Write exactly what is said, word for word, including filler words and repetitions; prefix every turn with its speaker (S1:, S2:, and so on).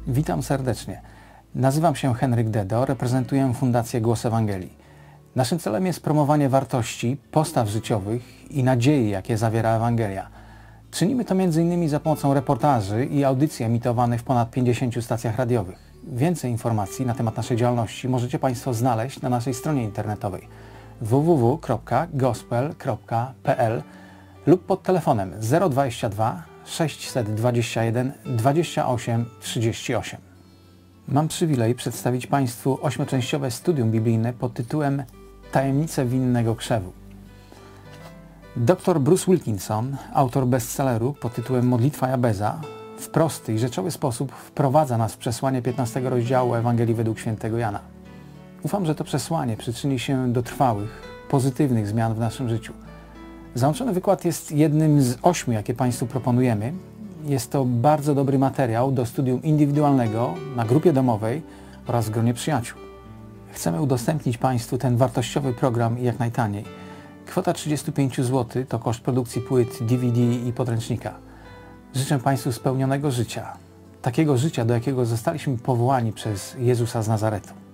S1: Witam serdecznie. Nazywam się Henryk Dedo, reprezentuję Fundację Głos Ewangelii. Naszym celem jest promowanie wartości, postaw życiowych i nadziei, jakie zawiera Ewangelia. Czynimy to między innymi za pomocą reportaży i audycji emitowanych w ponad pięćdziesięciu stacjach radiowych. Więcej informacji na temat naszej działalności możecie Państwo znaleźć na naszej stronie internetowej w w w kropka gospel kropka p l lub pod telefonem zero dwadzieścia dwa sześćset dwadzieścia jeden dwadzieścia osiem trzydzieści osiem. Mam przywilej przedstawić Państwu ośmioczęściowe studium biblijne pod tytułem Tajemnice winnego krzewu. Doktor Bruce Wilkinson, autor bestselleru pod tytułem Modlitwa Jabeza, w prosty i rzeczowy sposób wprowadza nas w przesłanie piętnastego rozdziału Ewangelii według świętego Jana. Ufam, że to przesłanie przyczyni się do trwałych, pozytywnych zmian w naszym życiu. Załączony wykład jest jednym z ośmiu, jakie Państwu proponujemy. Jest to bardzo dobry materiał do studium indywidualnego, na grupie domowej oraz w gronie przyjaciół. Chcemy udostępnić Państwu ten wartościowy program jak najtaniej. Kwota trzydzieści pięć złotych to koszt produkcji płyt D V D i podręcznika. Życzę Państwu spełnionego życia, takiego życia, do jakiego zostaliśmy powołani przez Jezusa z Nazaretu.